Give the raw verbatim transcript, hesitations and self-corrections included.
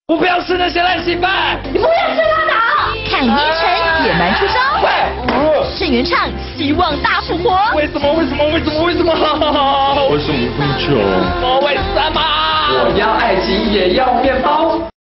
我不要吃那些烂稀饭！ 你不要吃拉倒！看阴沉，野蛮出招。郑元畅希望大复活。 为什么？为什么？为什么？为什么？为什么这么久？我为什么？我要爱情也要面